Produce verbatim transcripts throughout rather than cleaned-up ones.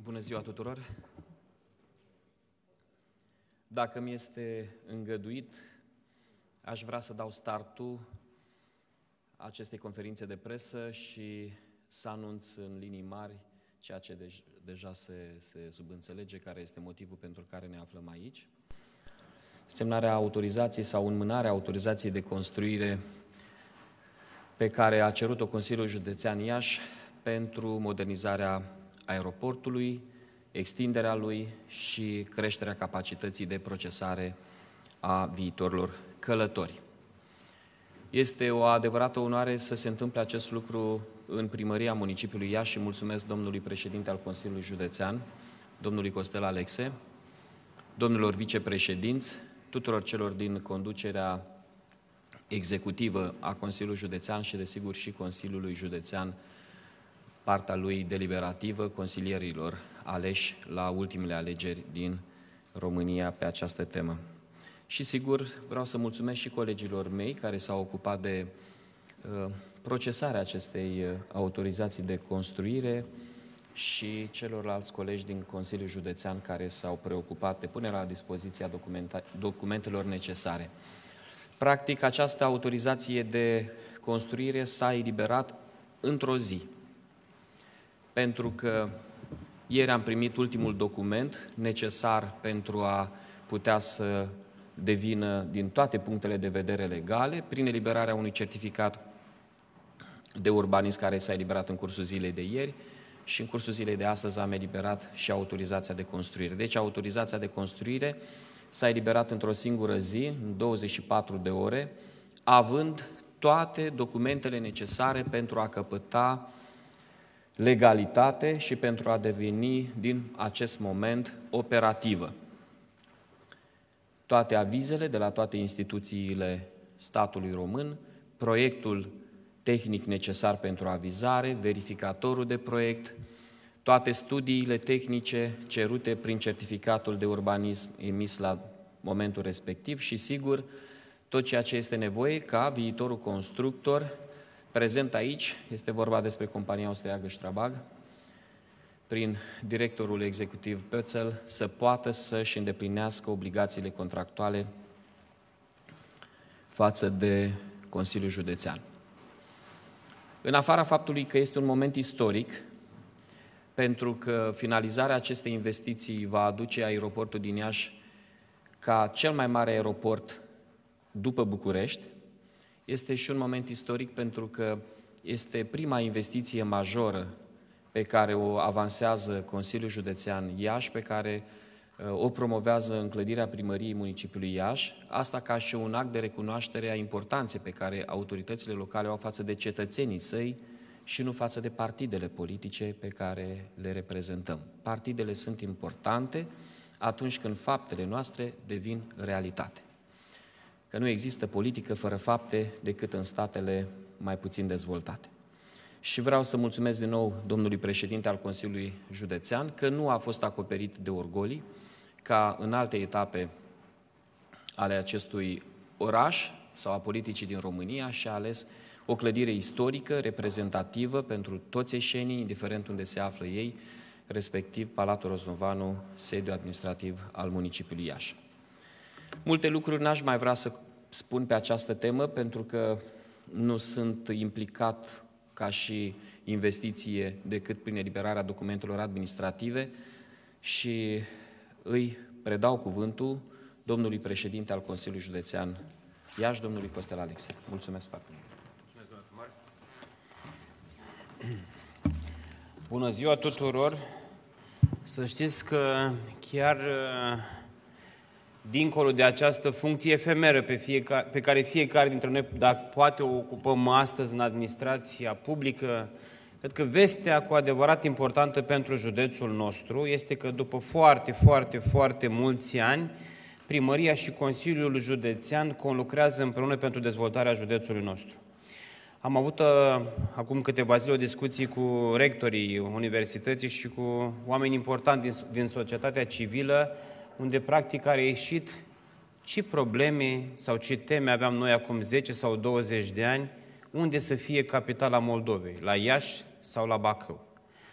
Bună ziua tuturor! Dacă mi este îngăduit, aș vrea să dau startul acestei conferințe de presă și să anunț în linii mari ceea ce dej deja se, se subînțelege, care este motivul pentru care ne aflăm aici. Semnarea autorizației sau înmânarea autorizației de construire pe care a cerut-o Consiliul Județean Iași pentru modernizarea aeroportului, extinderea lui și creșterea capacității de procesare a viitorilor călători. Este o adevărată onoare să se întâmple acest lucru în primăria municipiului Iași și mulțumesc domnului președinte al Consiliului Județean, domnului Costel Alexe, domnilor vicepreședinți, tuturor celor din conducerea executivă a Consiliului Județean și, desigur, și Consiliului Județean, partea lui deliberativă, consilierilor aleși la ultimele alegeri din România pe această temă. Și, sigur, vreau să mulțumesc și colegilor mei care s-au ocupat de uh, procesarea acestei uh, autorizații de construire și celorlalți colegi din Consiliul Județean care s-au preocupat de punerea la dispoziția documentelor necesare. Practic, această autorizație de construire s-a eliberat într-o zi, pentru că ieri am primit ultimul document necesar pentru a putea să devină din toate punctele de vedere legale, prin eliberarea unui certificat de urbanism care s-a eliberat în cursul zilei de ieri și în cursul zilei de astăzi am eliberat și autorizația de construire. Deci autorizația de construire s-a eliberat într-o singură zi, în douăzeci și patru de ore, având toate documentele necesare pentru a căpăta legalitate și pentru a deveni din acest moment operativă. Toate avizele de la toate instituțiile statului român, proiectul tehnic necesar pentru avizare, verificatorul de proiect, toate studiile tehnice cerute prin certificatul de urbanism emis la momentul respectiv și, sigur, tot ceea ce este nevoie ca viitorul constructor prezent aici, este vorba despre compania austriacă Strabag, prin directorul executiv Pötzl, să poată să-și îndeplinească obligațiile contractuale față de Consiliul Județean. În afara faptului că este un moment istoric, pentru că finalizarea acestei investiții va aduce aeroportul din Iași ca cel mai mare aeroport după București, este și un moment istoric pentru că este prima investiție majoră pe care o avansează Consiliul Județean Iași, pe care o promovează în clădirea primăriei municipiului Iași, asta ca și un act de recunoaștere a importanței pe care autoritățile locale o au față de cetățenii săi și nu față de partidele politice pe care le reprezentăm. Partidele sunt importante atunci când faptele noastre devin realitate. Că nu există politică fără fapte decât în statele mai puțin dezvoltate. Și vreau să mulțumesc din nou domnului președinte al Consiliului Județean că nu a fost acoperit de orgolii, ca în alte etape ale acestui oraș sau a politicii din România și a ales o clădire istorică, reprezentativă pentru toți eșenii, indiferent unde se află ei, respectiv Palatul Roznovanu, sediul administrativ al municipiului Iași. Multe lucruri n-aș mai vrea să spun pe această temă, pentru că nu sunt implicat ca și investiție decât prin eliberarea documentelor administrative și îi predau cuvântul domnului președinte al Consiliului Județean Iași, domnului Costel Alexe. Mulțumesc foarte mult! Bună ziua tuturor! Să știți că chiar dincolo de această funcție efemeră pe, fiecare, pe care fiecare dintre noi, dacă poate, o ocupăm astăzi în administrația publică, cred că vestea cu adevărat importantă pentru județul nostru este că după foarte, foarte, foarte mulți ani, Primăria și Consiliul Județean conlucrează împreună pentru dezvoltarea județului nostru. Am avut uh, acum câteva zile o discuție cu rectorii universității și cu oameni importanti din, din societatea civilă, unde practic a reieșit ce probleme sau ce teme aveam noi acum zece sau douăzeci de ani, unde să fie capitala Moldovei, la Iași sau la Bacău.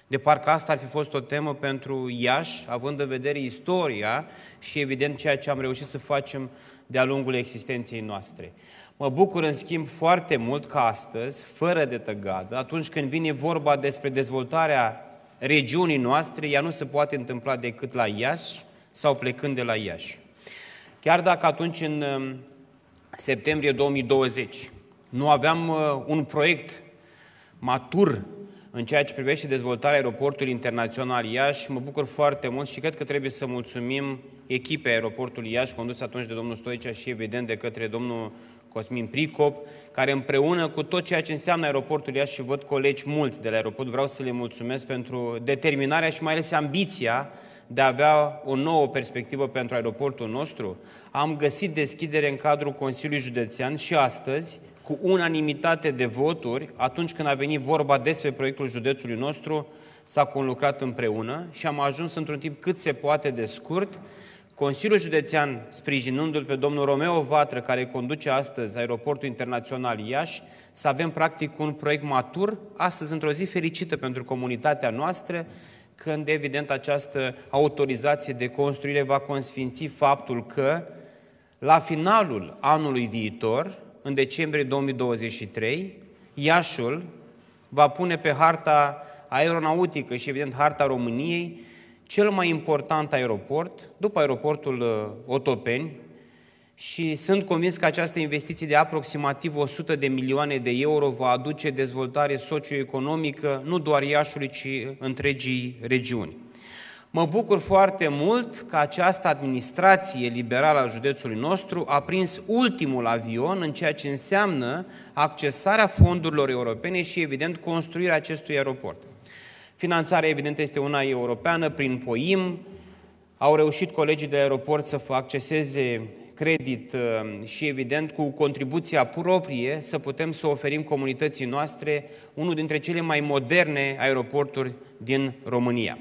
De parcă asta ar fi fost o temă pentru Iași, având în vedere istoria și, evident, ceea ce am reușit să facem de-a lungul existenței noastre. Mă bucur, în schimb, foarte mult că astăzi, fără de tăgadă, atunci când vine vorba despre dezvoltarea regiunii noastre, ea nu se poate întâmpla decât la Iași sau plecând de la Iași. Chiar dacă atunci, în septembrie două mii douăzeci, nu aveam un proiect matur în ceea ce privește dezvoltarea aeroportului internațional Iași, mă bucur foarte mult și cred că trebuie să mulțumim echipei aeroportului Iași, condus atunci de domnul Stoicea și, evident, de către domnul Cosmin Pricop, care împreună cu tot ceea ce înseamnă aeroportul Iași, și văd colegi mulți de la aeroport, vreau să le mulțumesc pentru determinarea și mai ales ambiția de a avea o nouă perspectivă pentru aeroportul nostru. Am găsit deschidere în cadrul Consiliului Județean și astăzi, cu unanimitate de voturi, atunci când a venit vorba despre proiectul județului nostru, s-a conlucrat împreună și am ajuns într-un timp cât se poate de scurt, Consiliul Județean, sprijinându-l pe domnul Romeo Vatră, care conduce astăzi Aeroportul Internațional Iași, să avem practic un proiect matur, astăzi într-o zi fericită pentru comunitatea noastră, când, evident, această autorizație de construire va consfinți faptul că, la finalul anului viitor, în decembrie două mii douăzeci și trei, Iașiul va pune pe harta aeronautică și, evident, harta României cel mai important aeroport, după aeroportul Otopeni, și sunt convins că această investiție de aproximativ o sută de milioane de euro va aduce dezvoltare socioeconomică nu doar Iașiului, ci întregii regiuni. Mă bucur foarte mult că această administrație liberală a județului nostru a prins ultimul avion în ceea ce înseamnă accesarea fondurilor europene și, evident, construirea acestui aeroport. Finanțarea, evident, este una europeană, prin POIM. Au reușit colegii de aeroport să acceseze credit și, evident, cu contribuția proprie să putem să oferim comunității noastre unul dintre cele mai moderne aeroporturi din România.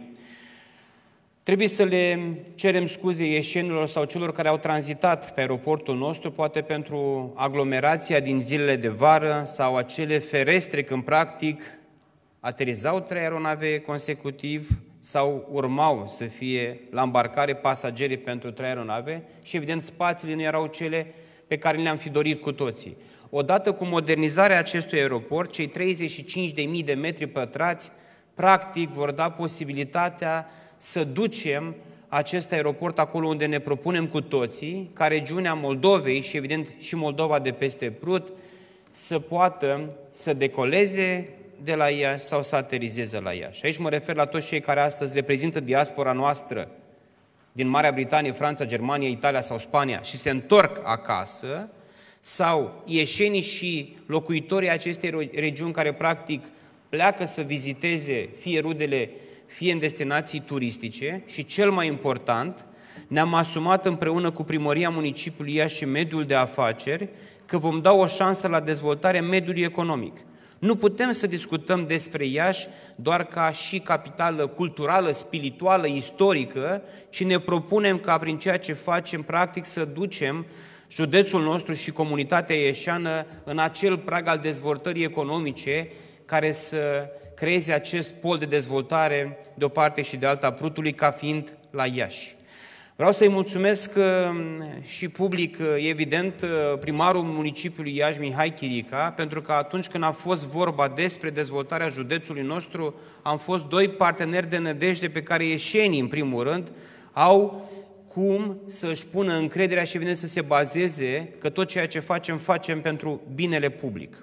Trebuie să le cerem scuze ieșenilor sau celor care au tranzitat pe aeroportul nostru, poate pentru aglomerația din zilele de vară sau acele ferestre când, practic, aterizau trei aeronave consecutiv sau urmau să fie la îmbarcare pasageri pentru trei aeronave și, evident, spațiile nu erau cele pe care le-am fi dorit cu toții. Odată cu modernizarea acestui aeroport, cei treizeci și cinci de mii de metri pătrați, practic, vor da posibilitatea să ducem acest aeroport acolo unde ne propunem cu toții, ca regiunea Moldovei și, evident, și Moldova de peste Prut, să poată să decoleze de la Iași sau să aterizeze la Iași. Aici mă refer la toți cei care astăzi reprezintă diaspora noastră din Marea Britanie, Franța, Germania, Italia sau Spania și se întorc acasă, sau ieșenii și locuitorii acestei regiuni care, practic, pleacă să viziteze fie rudele, fie în destinații turistice și, cel mai important, ne-am asumat împreună cu Primăria Municipiului Iași și Mediul de Afaceri că vom da o șansă la dezvoltarea mediului economic. Nu putem să discutăm despre Iași doar ca și capitală culturală, spirituală, istorică, ci ne propunem ca prin ceea ce facem, practic, să ducem județul nostru și comunitatea ieșeană în acel prag al dezvoltării economice care să creeze acest pol de dezvoltare de o parte și de alta a Prutului, ca fiind la Iași. Vreau să-i mulțumesc și public, evident, primarul municipiului Iași, Mihai Chirica, pentru că atunci când a fost vorba despre dezvoltarea județului nostru, am fost doi parteneri de nădejde pe care ieșenii, în primul rând, au cum să-și pună încrederea și, evident, să se bazeze că tot ceea ce facem, facem pentru binele public.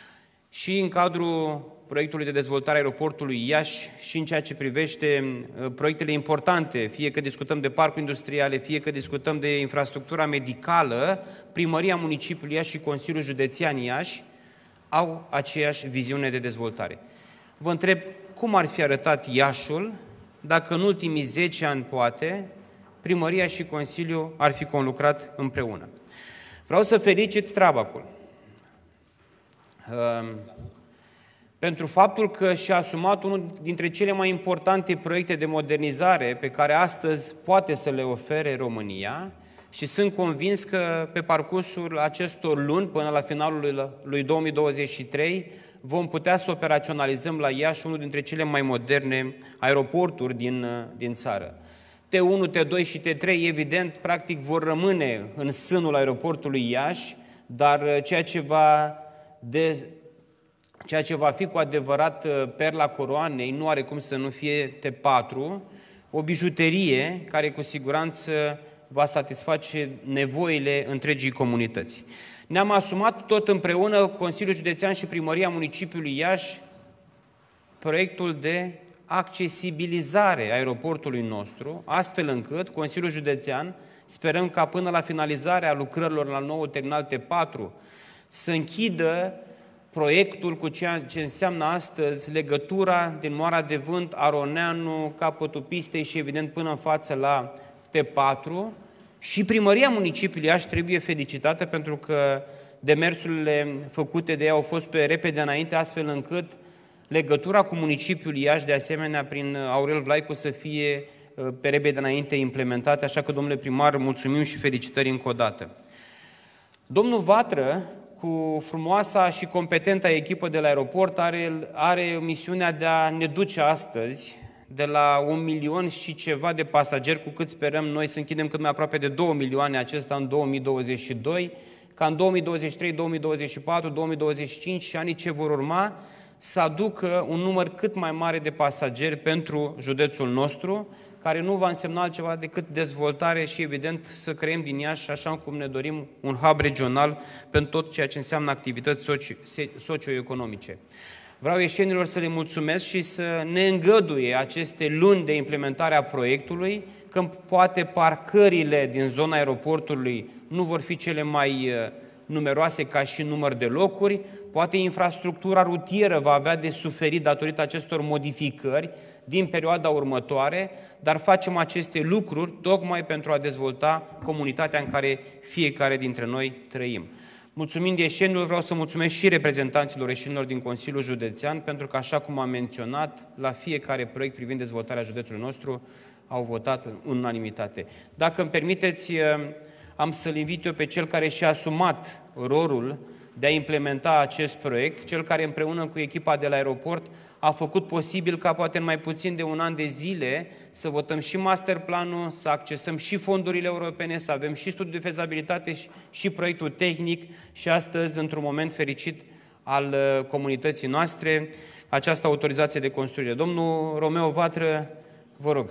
Și în cadrul proiectului de dezvoltare a aeroportului Iași și în ceea ce privește proiectele importante, fie că discutăm de parcuri industriale, fie că discutăm de infrastructura medicală, Primăria Municipiului Iași și Consiliul Județean Iași au aceeași viziune de dezvoltare. Vă întreb, cum ar fi arătat Iașiul dacă în ultimii zece ani, poate, Primăria și Consiliul ar fi conlucrat împreună? Vreau să felicit Strabacul pentru faptul că și-a asumat unul dintre cele mai importante proiecte de modernizare pe care astăzi poate să le ofere România și sunt convins că pe parcursul acestor luni, până la finalul lui două mii douăzeci și trei, vom putea să operaționalizăm la Iași unul dintre cele mai moderne aeroporturi din, din țară. T unu, T doi și T trei, evident, practic vor rămâne în sânul aeroportului Iași, dar ceea ce va, de, ceea ce va fi cu adevărat perla coroanei nu are cum să nu fie T patru, o bijuterie care cu siguranță va satisface nevoile întregii comunități. Ne-am asumat tot împreună, Consiliul Județean și Primăria Municipiului Iași, proiectul de accesibilizare a aeroportului nostru, astfel încât Consiliul Județean, sperăm ca până la finalizarea lucrărilor la nou terminal T patru, să închidă proiectul cu ceea ce înseamnă astăzi legătura din Moara de Vânt, Aroneanu, capătul pistei și evident până în față la T patru. Și Primăria Municipiului Iași trebuie felicitată pentru că demersurile făcute de ea au fost pe repede înainte, astfel încât legătura cu municipiul Iași, de asemenea, prin Aurel Vlaicu, să fie pe repede înainte implementate. Așa că, domnule primar, mulțumim și felicitări încă o dată. Domnul Vatră, cu frumoasa și competenta echipă de la aeroport, are, are misiunea de a ne duce astăzi de la un milion și ceva de pasageri, cu cât sperăm noi să închidem cât mai aproape de două milioane acesta în două mii douăzeci și doi, ca în două mii douăzeci și trei, două mii douăzeci și patru, două mii douăzeci și cinci și anii ce vor urma să aducă un număr cât mai mare de pasageri pentru județul nostru, care nu va însemna altceva decât dezvoltare și, evident, să creăm din Iași, așa cum ne dorim, un hub regional pentru tot ceea ce înseamnă activități socio-economice. Vreau ieșenilor să le mulțumesc și să ne îngăduie aceste luni de implementare a proiectului, când poate parcările din zona aeroportului nu vor fi cele mai numeroase ca și număr de locuri, poate infrastructura rutieră va avea de suferit datorită acestor modificări din perioada următoare, dar facem aceste lucruri tocmai pentru a dezvolta comunitatea în care fiecare dintre noi trăim. Mulțumind ieșenilor, vreau să mulțumesc și reprezentanților ieșenilor din Consiliul Județean, pentru că, așa cum am menționat, la fiecare proiect privind dezvoltarea județului nostru au votat în unanimitate. Dacă îmi permiteți, am să-l invit eu pe cel care și-a asumat rolul de a implementa acest proiect, cel care împreună cu echipa de la aeroport a făcut posibil ca poate în mai puțin de un an de zile să votăm și masterplanul, să accesăm și fondurile europene, să avem și studiul de fezabilitate și, și proiectul tehnic și astăzi, într-un moment fericit al comunității noastre, această autorizație de construire. Domnul Romeo Vatră, vă rog.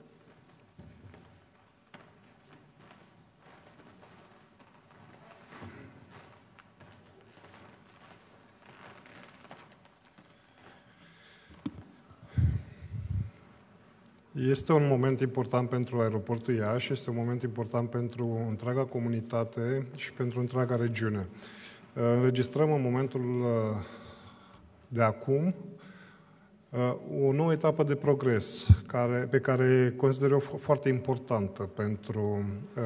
Este un moment important pentru aeroportul Iași, este un moment important pentru întreaga comunitate și pentru întreaga regiune. Înregistrăm în momentul de acum o nouă etapă de progres care, pe care consider eu foarte importantă pentru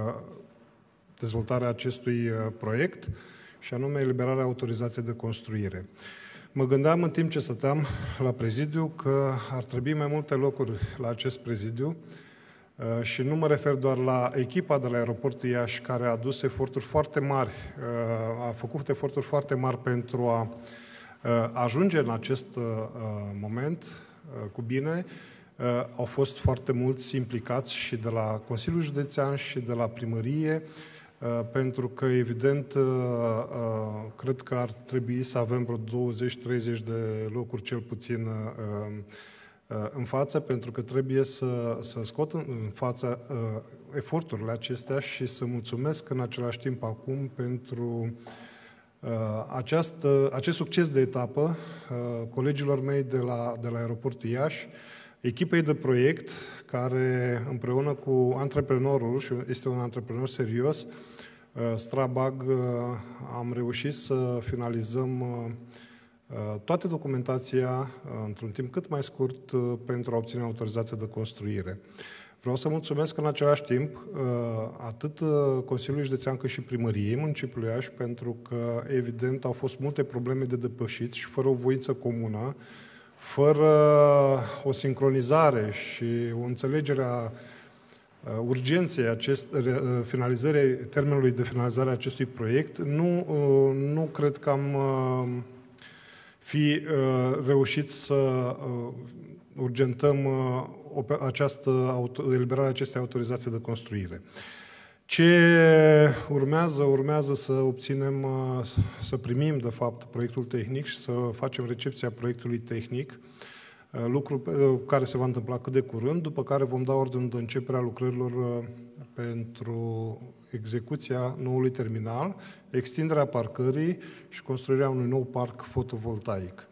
dezvoltarea acestui proiect, și anume eliberarea autorizației de construire. Mă gândeam în timp ce stăteam la prezidiu că ar trebui mai multe locuri la acest prezidiu și nu mă refer doar la echipa de la aeroportul Iași, care a adus eforturi foarte mari, a făcut eforturi foarte mari pentru a ajunge în acest moment cu bine. Au fost foarte mulți implicați și de la Consiliul Județean și de la Primărie, pentru că, evident, cred că ar trebui să avem vreo douăzeci treizeci de locuri cel puțin în față, pentru că trebuie să, să scot în față eforturile acestea și să mulțumesc în același timp acum pentru aceast, acest succes de etapă colegilor mei de la, de la aeroportul Iași, echipei de proiect, care împreună cu antreprenorul, și este un antreprenor serios, Strabag, am reușit să finalizăm toată documentația într-un timp cât mai scurt pentru a obține autorizația de construire. Vreau să mulțumesc în același timp atât Consiliului Județean cât și Primăriei Municipiului Iași, pentru că, evident, au fost multe probleme de depășit și fără o voință comună, fără o sincronizare și o înțelegere a urgenței acest, finalizării, termenului de finalizare a acestui proiect, nu, nu cred că am fi reușit să urgentăm această eliberarea acestei autorizații de construire. Ce urmează? Urmează să obținem, să primim, de fapt, proiectul tehnic și să facem recepția proiectului tehnic, lucru care se va întâmpla cât de curând, după care vom da ordinul de începere a lucrărilor pentru execuția noului terminal, extinderea parcării și construirea unui nou parc fotovoltaic.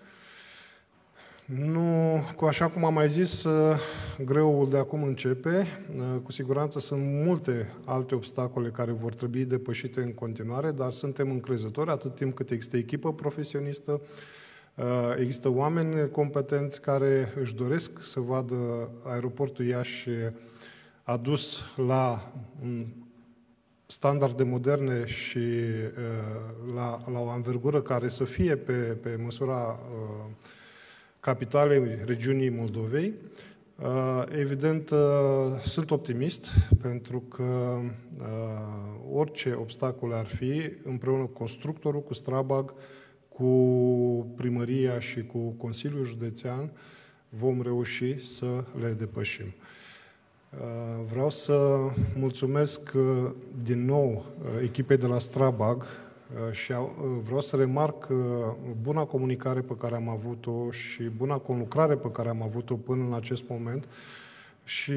Nu, cu așa cum am mai zis, greul de acum începe. Cu siguranță sunt multe alte obstacole care vor trebui depășite în continuare, dar suntem încrezători atât timp cât există echipă profesionistă, există oameni competenți care își doresc să vadă aeroportul Iași adus la standarde moderne și la, la o anvergură care să fie pe, pe măsura capitalei regiunii Moldovei. Evident, sunt optimist pentru că orice obstacole ar fi, împreună cu constructorul, cu Strabag, cu primăria și cu Consiliul Județean, vom reuși să le depășim. Vreau să mulțumesc din nou echipei de la Strabag și vreau să remarc buna comunicare pe care am avut-o și buna conlucrare pe care am avut-o până în acest moment și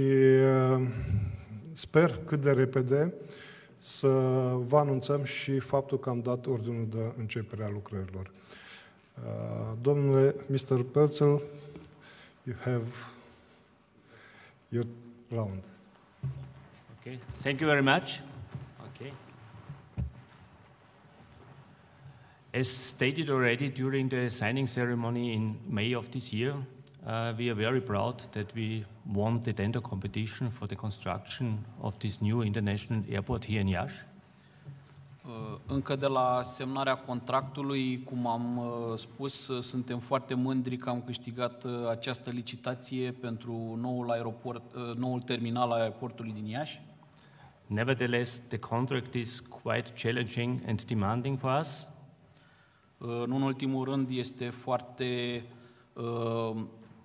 sper cât de repede să vă anunțăm și faptul că am dat ordinul de începere a lucrărilor. Domnule mister Pelzel, you have your round. Okay, thank you very much. Okay. As stated already during the signing ceremony in May of this year, uh, we are very proud that we won the tender competition for the construction of this new international airport here in Iași. Încă de la semnarea contractului, cum am spus, suntem foarte mândri că am câștigat această licitație pentru noul, aeroport, noul terminal al aeroportului din Iași. Nevertheless, the contract is quite challenging and demanding for us. Nu în ultimul rând, este foarte uh,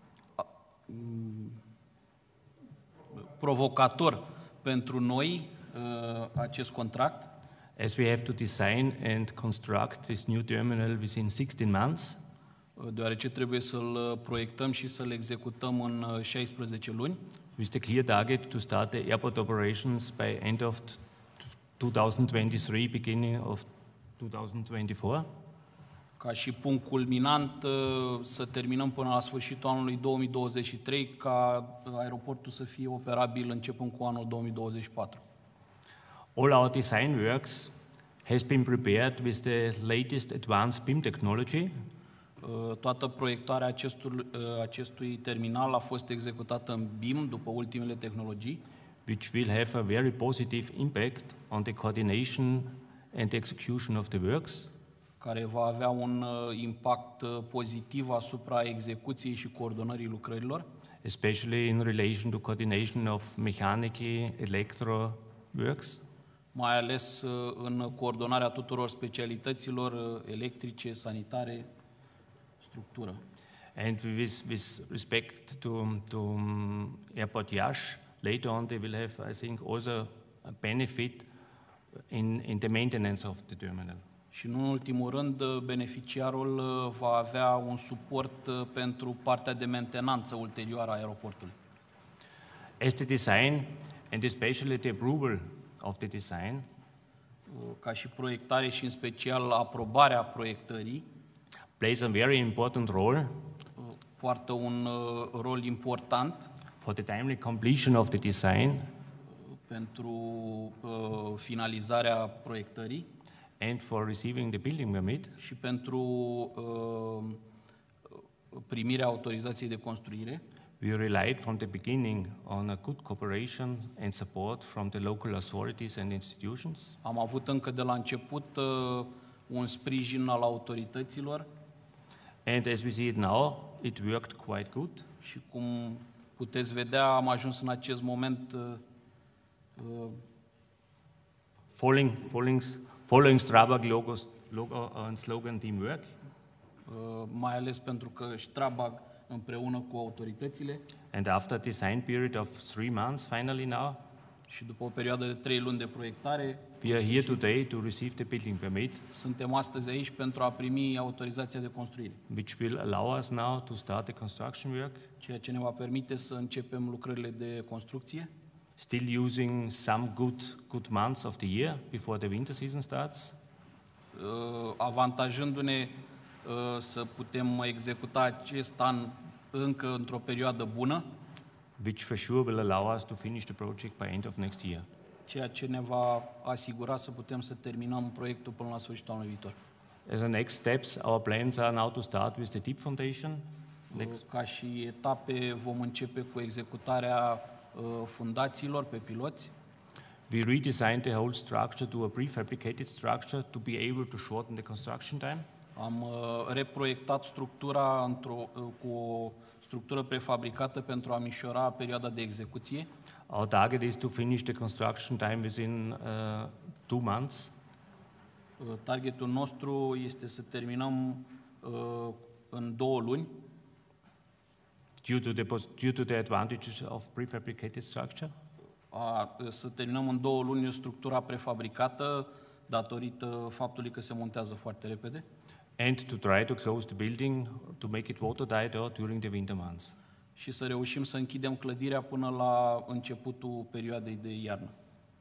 provocator pentru noi uh, acest contract. As we have to design and construct this new terminal within sixteen months. Deoarece trebuie să-l proiectăm și să-l executăm în șaisprezece luni. With the clear target to start the airport operations by end of two thousand twenty-three, beginning of two thousand twenty-four. Ca și punct culminant să terminăm până la sfârșitul anului două mii douăzeci și trei, ca aeroportul să fie operabil începând cu anul două mii douăzeci și patru. All our design works has been prepared with the latest advanced B I M technology. Toată proiectarea acestui, acestui terminal a fost executată în B I M după ultimele tehnologii, which will have a very positive impact on the coordination and execution of the works. Care va avea un impact pozitiv asupra execuției și coordonării lucrărilor, especially in relation to coordination of mechanical, electro works. Mai ales în coordonarea tuturor specialităților electrice, sanitare, structură. And with, with respect to, to Airport Iași, later on they will have, I think, also a benefit in, in the maintenance of the terminal. Și în ultimul rând, beneficiarul va avea un suport pentru partea de mentenanță ulterioară a aeroportului. As the design and especially the approval of the design, ca și proiectare și în special aprobarea proiectării, plays a very important role, poartă un rol important for the timely completion of the design, pentru uh, finalizarea proiectării, and for receiving the building permit, și pentru uh, primirea autorizației de construire. We relied from the beginning on a good cooperation and support from the local authorities and institutions. Am avut încă de la început uh, un sprijin al autorităților. And as we see it now, it worked quite good. Și cum puteți vedea, am ajuns în acest moment uh, uh, following, following, following Strabag logos, logo and slogan teamwork. mai ales pentru că Strabag împreună cu autoritățile. And after a design period of three months, finally now, și după o perioadă de trei luni de proiectare, we are here today to receive the building permit, suntem astăzi aici pentru a primi autorizația de construire, which will allow us now to start the construction work, ceea ce ne va permite să începem lucrările de construcție, still using some good, good months of the year before the winter season starts, avantajându-ne să putem executa acest an încă într-o perioadă bună, which for sure will allow us to finish the project by end of next year. Ceea ce ne va asigura să putem să terminăm proiectul până la sfârșitul anului viitor. As a next steps, our plans are now to start with the deep foundation. Next. Ca și etape vom începe cu executarea uh, fundațiilor pe piloți. We redesigned the whole structure to a prefabricated structure to be able to shorten the construction time. Am uh, reproiectat structura într-o, uh, cu o structură prefabricată pentru a mișora perioada de execuție. Our target is to finish the construction time within uh, two months. Uh, targetul nostru este să terminăm uh, în două luni. Due to the, due to the advantages of prefabricated structure. A, să terminăm în două luni structura prefabricată datorită faptului că se montează foarte repede. And to try to close the building to make it watertight during the winter months. Și să reușim să închidem clădirea până la începutul perioadei de iarnă.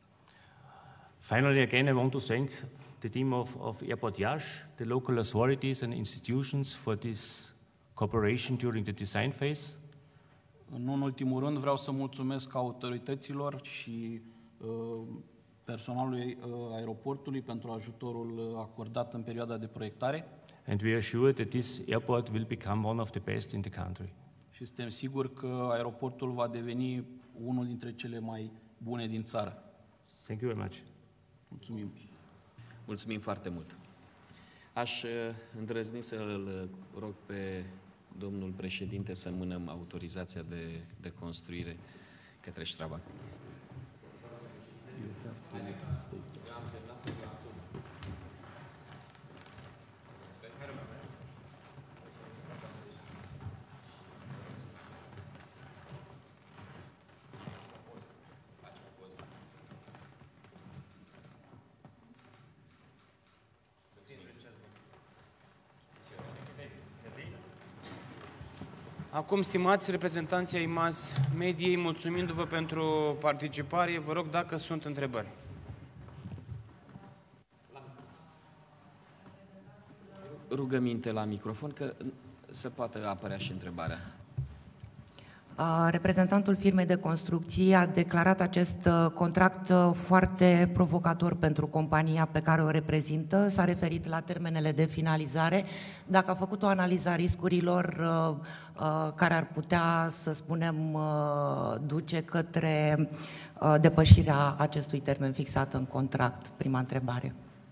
Finally, again, I want to thank the team of, of Airport Iași, the local authorities and institutions for this cooperation during the design phase. În ultimul rând, vreau să mulțumesc autorităților și uh, personalului uh, aeroportului pentru ajutorul acordat în perioada de proiectare. And we are sure that this airport will become one of the best in the country. Și suntem siguri că aeroportul va deveni unul dintre cele mai bune din țară. Thank you very much. Mulțumim. Mulțumim foarte mult. Aș îndrăzni să-l rog pe domnul președinte să mânăm autorizația de, de construire către Strabag. Acum, stimați reprezentanții ai mass mediei, mulțumindu-vă pentru participare, vă rog dacă sunt întrebări. Rugăminte la microfon, că se poate apărea și întrebarea. Reprezentantul firmei de construcții a declarat acest contract foarte provocator pentru compania pe care o reprezintă. S-a referit la termenele de finalizare. Dacă a făcut o analiză a riscurilor care ar putea, să spunem, duce către depășirea acestui termen fixat în contract? Prima întrebare.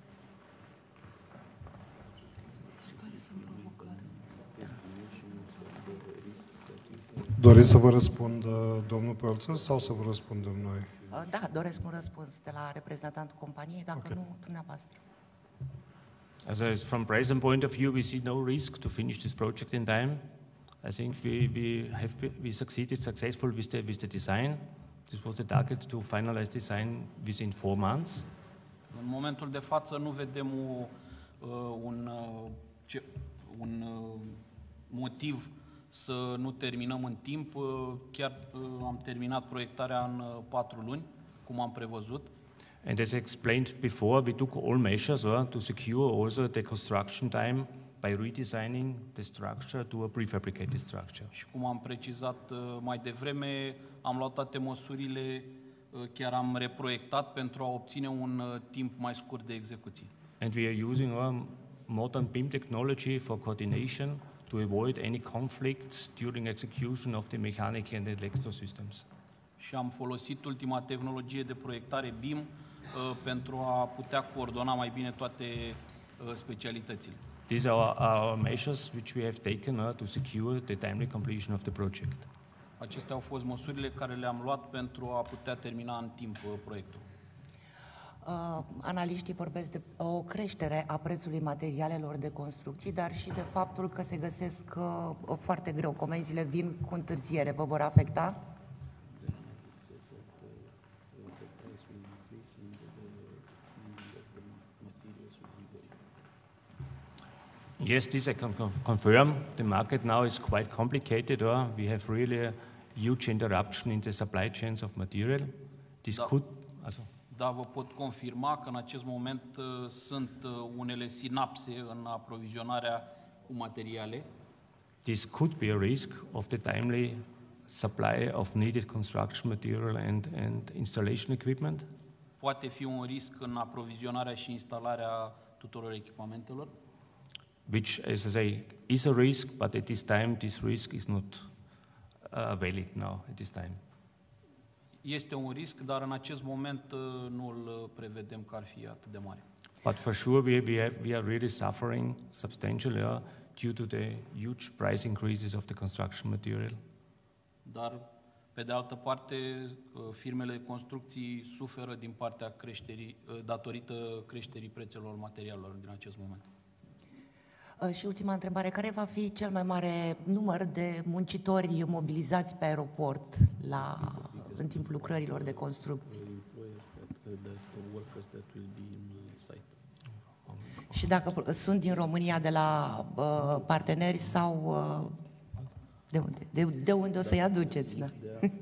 Doriți să vă răspund domnul Pălță sau să vă răspundem noi? Da, doresc un răspuns de la reprezentantul companiei, dacă okay. Nu, dumneavoastră. As from present point of view, we see no risk to finish this project in time. I think we, we have we succeeded successful with the, with the design. This was the target to finalize design within four months. În momentul de față nu vedem o, uh, un, uh, ce, un uh, motiv să nu terminăm în timp. Chiar am terminat proiectarea în patru luni, cum am prevăzut. And as explained before, we took all measures uh, to secure also the construction time by redesigning the structure to a prefabricated structure. Și cum am precizat mai devreme, am luat toate măsurile, chiar am reproiectat pentru a obține un timp mai scurt de execuție. And we are using our modern B I M technology for coordination to avoid any conflicts during execution of the mechanical and electrical systems. Și am folosit ultima tehnologie de proiectare B I M uh, pentru a putea coordona mai bine toate uh, specialitățile. These are our measures which we have taken uh, to secure the timely completion of the project. Acestea au fost măsurile care le-am luat pentru a putea termina în timp uh, proiectul. Uh, analiștii vorbesc de o creștere a prețului materialelor de construcții, dar și de faptul că se găsesc uh, foarte greu. Comenzile vin cu întârziere. Vă vor afecta? Yes, this I can confirm. The market now is quite complicated, or we have really a huge interruption in the supply chains of material. This Da. could also. Da, vă pot confirma că în acest moment uh, sunt uh, unele sinapse în aprovizionarea cu materiale. This could be a risk of the timely supply of needed construction material and, and installation equipment. Poate fi un risc în aprovizionarea și instalarea tuturor echipamentelor. Which, as I say, is a risk, but at this time, this risk is not uh, valid now, at this time. Este un risc, dar în acest moment uh, nu îl prevedem că ar fi atât de mare. But for sure, we, we, have, we are really suffering substantially uh, due to the huge price increases of the construction material. Dar, pe de altă parte, uh, firmele de construcții suferă din partea creșterii, uh, datorită creșterii prețelor materialelor din acest moment. Și ultima întrebare, care va fi cel mai mare număr de muncitori mobilizați pe aeroport la, în timpul lucrărilor de construcții? Și dacă sunt din România de la uh, parteneri sau uh, de unde? De, de unde o să-i aduceți? Da?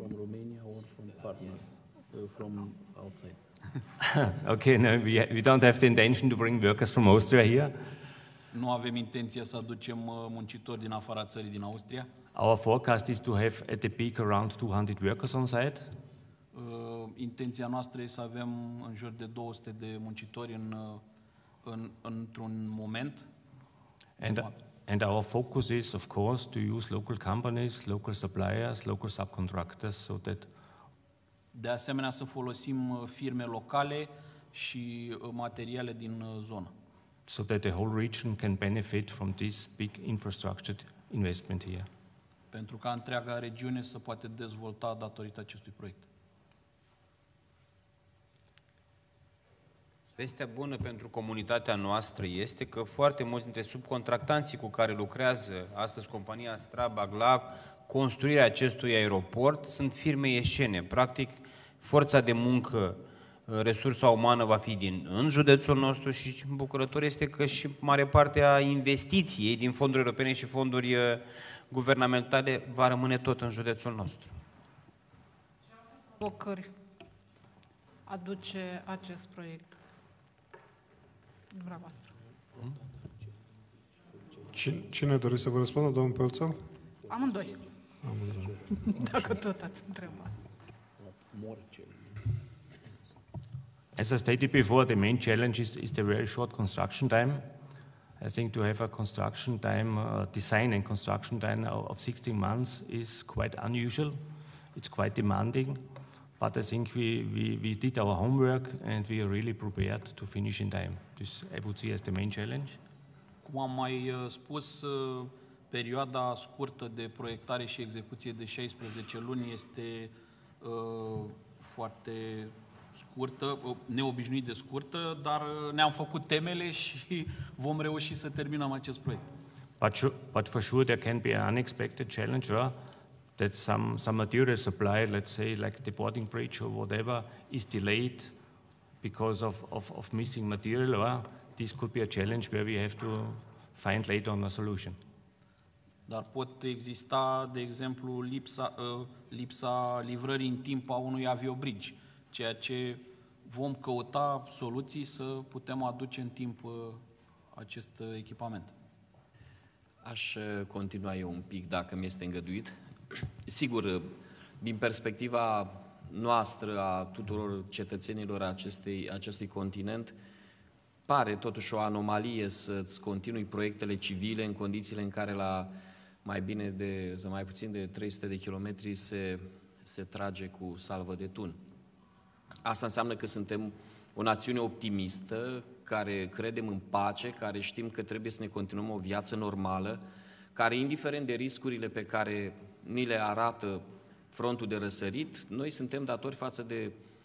Okay, no, we, we don't have the intention to bring workers from Austria here. Nu avem intenție să aducem muncitori din afara țării, din Austria. Our forecast is to have at the peak around two hundred workers on site. Uh, intenția noastră este să avem în jur de două sute de muncitori în, în, într-un moment. And, and our focus is, of course, to use local companies, local suppliers, local subcontractors, so that. De asemenea, să folosim firme locale și materiale din zonă. So that the whole region can benefit from this big infrastructure investment here. Pentru ca întreaga regiune să poate dezvolta datorită acestui proiect. Vestea bună pentru comunitatea noastră este că foarte mulți dintre subcontractanții cu care lucrează astăzi compania Strabag la construirea acestui aeroport sunt firme ieșene. Practic, forța de muncă, resursa umană va fi din în județul nostru și bucurător este că și mare parte a investiției din fonduri europene și fonduri guvernamentale va rămâne tot în județul nostru. Ce provocări aduce acest proiect dumneavoastră? Cine, cine dorește să vă răspundă, domnul Pălțău? Amândoi. Amândoi. Dacă tot ați întrebat. As I stated before, the main challenge is, is the very short construction time. I think to have a construction time, uh, design and construction time of sixteen months is quite unusual. It's quite demanding, but I think we, we, we did our homework and we are really prepared to finish in time. This I would see as the main challenge. Cum am mai uh, spus, uh, perioada scurtă de proiectare și execuție de șaisprezece luni este uh, foarte scurtă, neobișnuit de scurtă, dar ne-am făcut temele și vom reuși să terminăm acest proiect. But, sure, but for sure there can be an unexpected challenge, or that some, some material supply, let's say like the boarding bridge or whatever, is delayed because of, of, of missing material, or this could be a challenge where we have to find later on a solution. Dar pot exista, de exemplu, lipsa, uh, lipsa livrării în timp a unui aviobridge, ceea ce vom căuta soluții să putem aduce în timp acest echipament. Aș continua eu un pic, dacă mi este îngăduit. Sigur, din perspectiva noastră, a tuturor cetățenilor acestei, acestui continent, pare totuși o anomalie să-ți continui proiectele civile în condițiile în care la mai bine de, mai puțin de trei sute de kilometri se, se trage cu salvă de tun. Asta înseamnă că suntem o națiune optimistă, care credem în pace, care știm că trebuie să ne continuăm o viață normală, care, indiferent de riscurile pe care ni le arată frontul de răsărit, noi suntem datori față de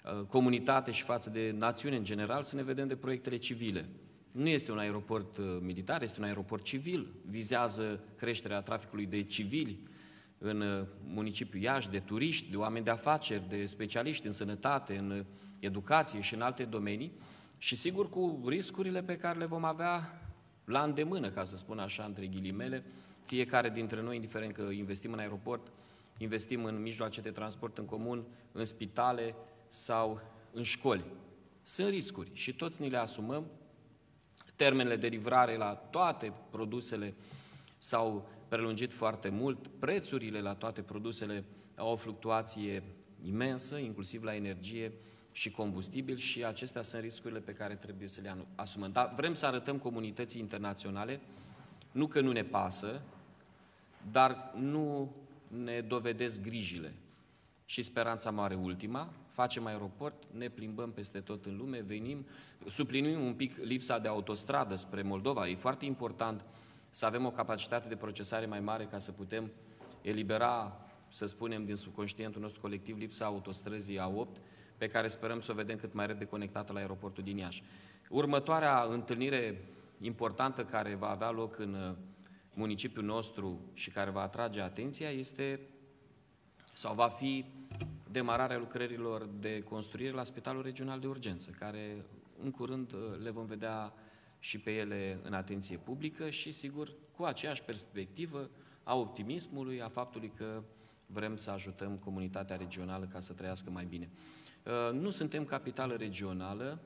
comunitate și față de națiune în general, să ne vedem de proiectele civile. Nu este un aeroport militar, este un aeroport civil, vizează creșterea traficului de civili în municipiul Iași, de turiști, de oameni de afaceri, de specialiști în sănătate, în educație și în alte domenii și sigur cu riscurile pe care le vom avea la îndemână, ca să spun așa, între ghilimele, fiecare dintre noi, indiferent că investim în aeroport, investim în mijloace de transport în comun, în spitale sau în școli. Sunt riscuri și toți ni le asumăm. Termenele de livrare la toate produsele s-au prelungit foarte mult, prețurile la toate produsele au o fluctuație imensă, inclusiv la energie și combustibil și acestea sunt riscurile pe care trebuie să le asumăm. Dar vrem să arătăm comunității internaționale, nu că nu ne pasă, dar nu ne dovedesc grijile. Și speranța mare ultima, facem aeroport, ne plimbăm peste tot în lume, venim, suplinim un pic lipsa de autostradă spre Moldova. E foarte important să avem o capacitate de procesare mai mare ca să putem elibera, să spunem, din subconștientul nostru colectiv lipsa autostrăzii A opt, pe care sperăm să o vedem cât mai repede conectată la aeroportul din Iași. Următoarea întâlnire importantă care va avea loc în municipiul nostru și care va atrage atenția este sau va fi demararea lucrărilor de construire la Spitalul Regional de Urgență, care în curând le vom vedea și pe ele în atenție publică și, sigur, cu aceeași perspectivă a optimismului, a faptului că vrem să ajutăm comunitatea regională ca să trăiască mai bine. Nu suntem capitală regională,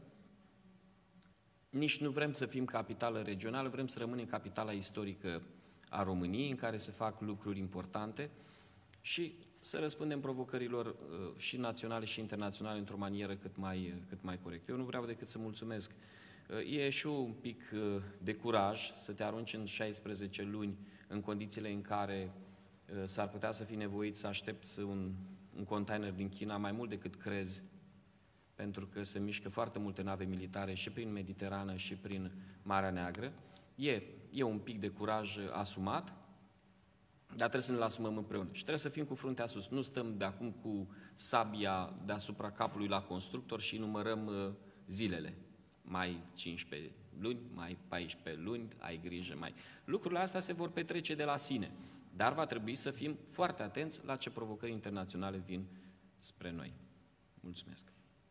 nici nu vrem să fim capitală regională, vrem să rămânem capitala istorică a României, în care se fac lucruri importante și să răspundem provocărilor uh, și naționale și internaționale într-o manieră cât mai, cât mai corectă. Eu nu vreau decât să mulțumesc. Uh, e și un pic uh, de curaj să te arunci în șaisprezece luni în condițiile în care uh, s-ar putea să fii nevoit să aștepți un, un container din China mai mult decât crezi, pentru că se mișcă foarte multe nave militare și prin Mediterană și prin Marea Neagră. E, e un pic de curaj asumat, dar trebuie să ne-l asumăm împreună. Și trebuie să fim cu fruntea sus. Nu stăm de acum cu sabia deasupra capului la constructor și numărăm uh, zilele. Mai cincisprezece luni, mai paisprezece luni, ai grijă, mai... Lucrurile astea se vor petrece de la sine. Dar va trebui să fim foarte atenți la ce provocări internaționale vin spre noi. Mulțumesc.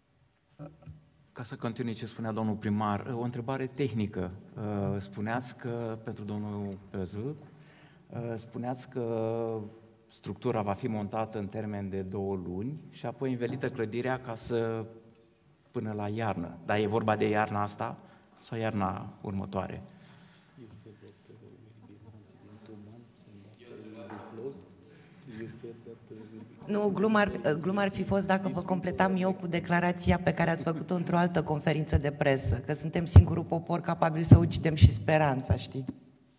Ca să continui ce spunea domnul primar, o întrebare tehnică. Spuneați că, pentru domnul Özl, spuneați că structura va fi montată în termen de două luni și apoi învelită clădirea ca să până la iarnă. Dar e vorba de iarna asta sau iarna următoare? Nu, gluma ar, gluma ar fi fost dacă vă completam eu cu declarația pe care ați făcut-o într-o altă conferință de presă, că suntem singurul popor capabil să ucidem și speranța, știți?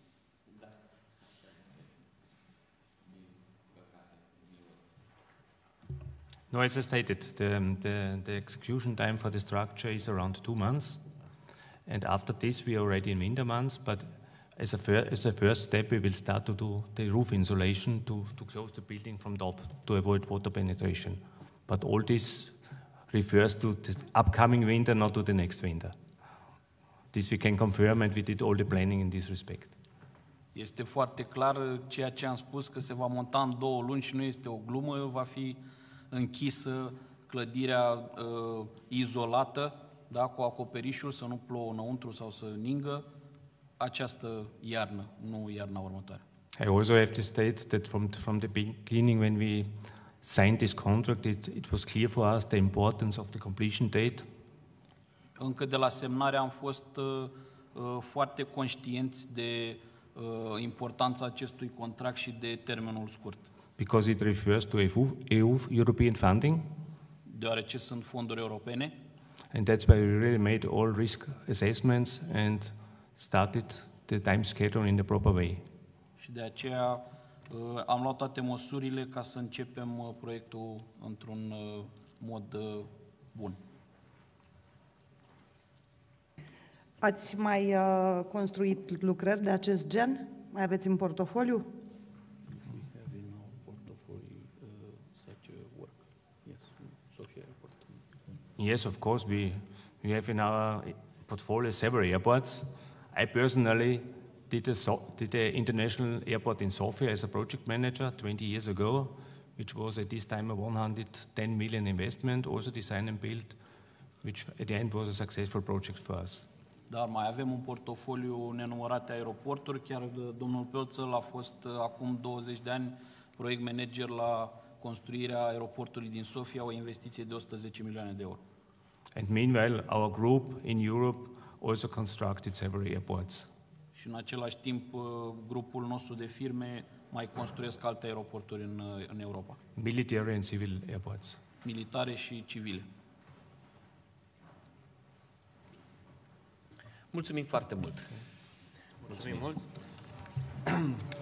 No, as I stated, the, the, the execution time for the structure is around two months, and after this we are already in winter months, but as a, fir as a first step we will start to do the roof insulation to, to close the building from top to avoid water penetration. But all this refers to the upcoming winter, not to the next winter. This we can confirm, and we did all the planning in this respect. Este foarte clar ceea ce am spus, că se va monta în două luni și nu este o glumă, va fi închisă clădirea uh, izolată, da, cu acoperișul, să nu plouă înăuntru sau să ningă, această iarnă, nu iarna următoare. I also have to state that from, from the beginning when we signed this contract, it, it was clear for us the importance of the completion date. Încă de la semnare am fost uh, uh, foarte conștienți de uh, importanța acestui contract și de termenul scurt. Because it refers to E U, E U European funding. Deoarece sunt fonduri europene. And that's why we really made all risk assessments and started the time schedule in the proper way. Și de aceea uh, am luat toate măsurile ca să începem uh, proiectul într-un uh, mod uh, bun. Ați mai uh, construit lucrări de acest gen? Mai aveți în portofoliu? Yes, of course, we, we have in our portfolio several airports. I personally did a, so, did a international airport in Sofia as a project manager twenty years ago, which was at this time a one hundred ten million investment, also design and build, which at the end was a successful project for us. Dar mai avem un portofoliu nenumărate aeroporturi, chiar domnul Pölzl a fost acum douăzeci de ani proiect manager la construirea aeroportului din Sofia, o investiție de o sută zece milioane de euro. And meanwhile, our group in Europe also constructed several airports. Și în același timp, grupul nostru de firme mai construiesc alte aeroporturi în, în Europa. Military and civil airports. Militare și civile. Mulțumim foarte mult! Mulțumim mult!